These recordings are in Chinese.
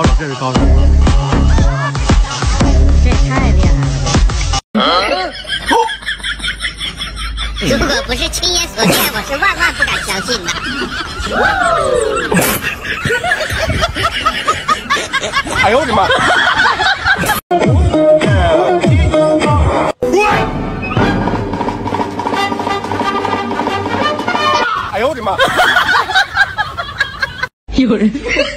高手，这是高手。 这太厉害了！ 如果不是亲眼所见，我是万万不敢相信的。 哎呦我的妈！哎呦我的妈！ 有人。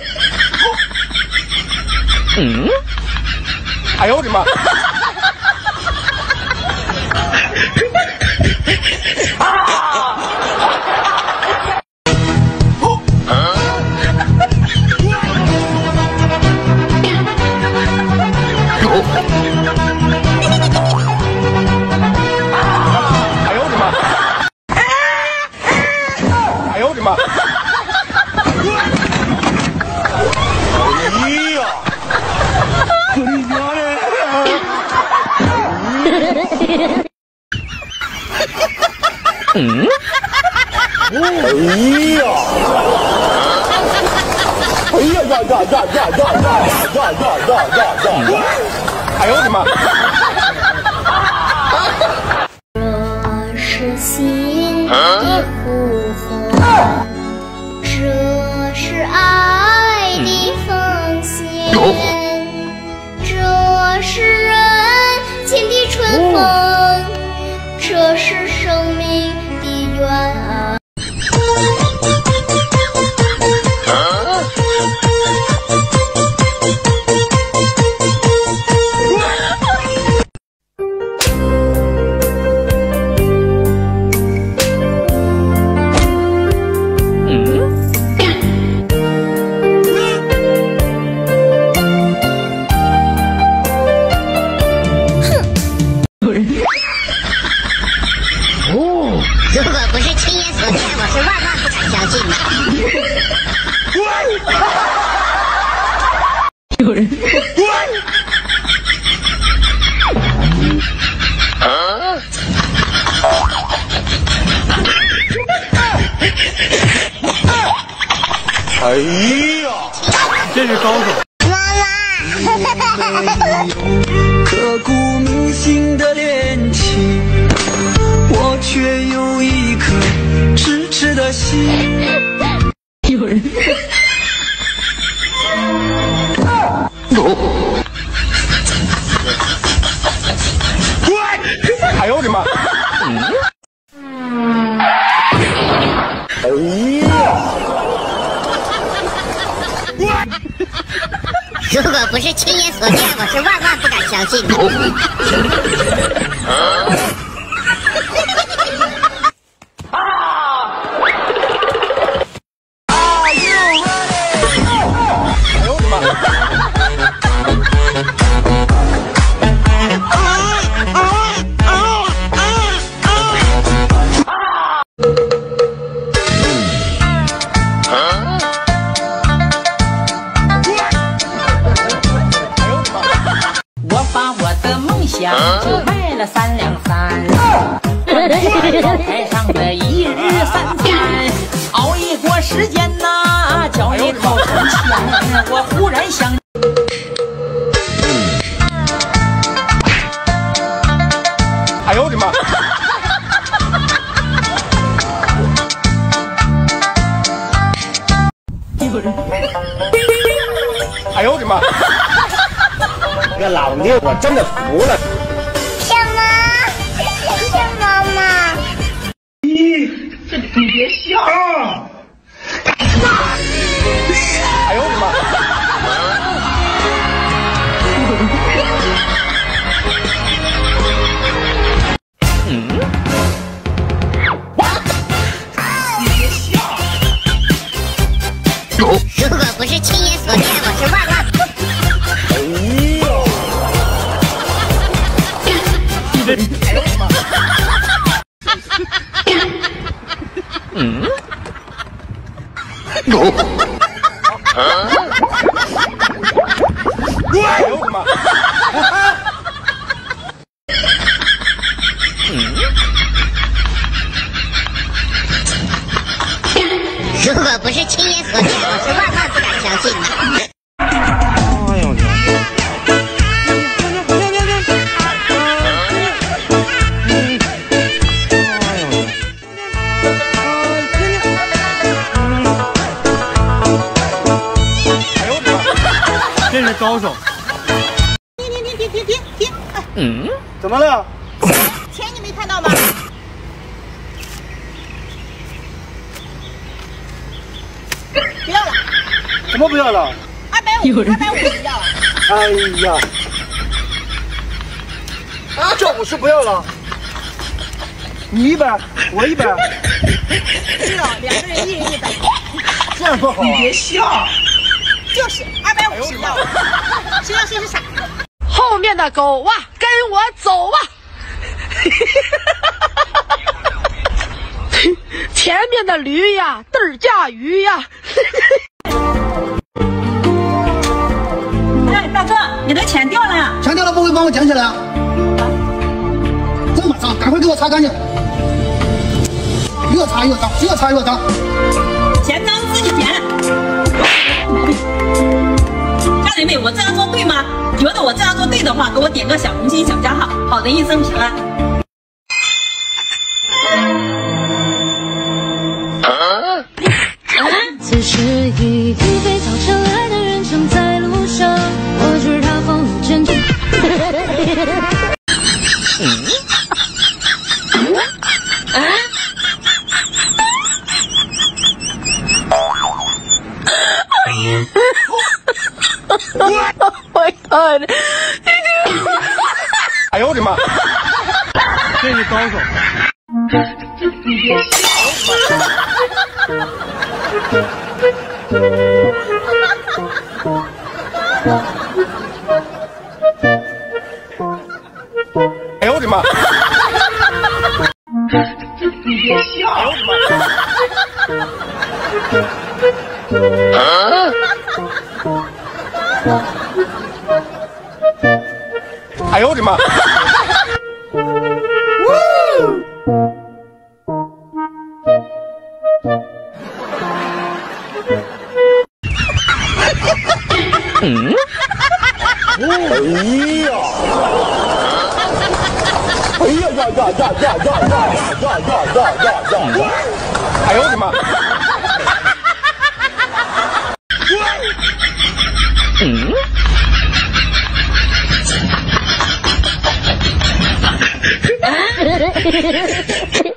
哎呦我的妈！哎呦我的妈！哎呀！我的妈呀！哎呀！哎呀呀呀呀呀呀呀呀呀呀呀！哎呦我的妈！ 这是心的呼唤，这是爱的奉献，这是人间的春风，这是生命的远安。 如果不是亲眼所见，我是万万不敢相信的。 有人。 哎呀，这是高手。 刻骨铭心的恋情，我却有一颗痴痴的心。 有人。 哎呦我的妈！哎呀！ 如果不是亲眼所见，我是万万不敢相信的。 我把我的梦想就卖了3两3，我在阳台上的一日3餐，熬一锅时间呐，叫你口成钱。我忽然想， 哎呦我的妈！ 有人。 哎呦我的妈！这老妞我真的服了。 什么？谢谢妈妈。 你别笑！哎呦我的妈！ 你别笑！如果不是亲眼所见，我是万万。 哎呦我的妈！哎呦我的妈！ 如果不是亲眼所见，我是万万不敢相信的。 高手。 停！ 嗯？怎么了？ 钱你没看到吗？不要了。 怎么不要了 ？250不要了。 哎呀，这50不要了。你100，我100。 是哦，2个人1人100。 这样多好啊！ 你别笑。就是250要了。谁让谁是傻子？ 后面的狗啊，跟我走啊！前面的驴呀，嘚儿驾驭呀！ 哎，大哥，你的钱掉了呀！ 钱掉了不会帮我捡起来啊？这么脏，赶快给我擦干净！越擦越脏，越擦越脏。 钱脏自己捡。大雷妹，我这样做对吗？觉得我这样做对的话，给我点个小红心、小加号。好的，一生平安。 此时已经被早晨来的人正在路上，我知他风雨兼程。 my god！ 哎呦我的妈！这是高手。 你别笑。 哎呦我的妈！ 你别笑。 哎呦我的妈！嗯？哎呀！哎呀呀呀呀呀呀呀呀呀呀呀！哎呦我的妈！嗯？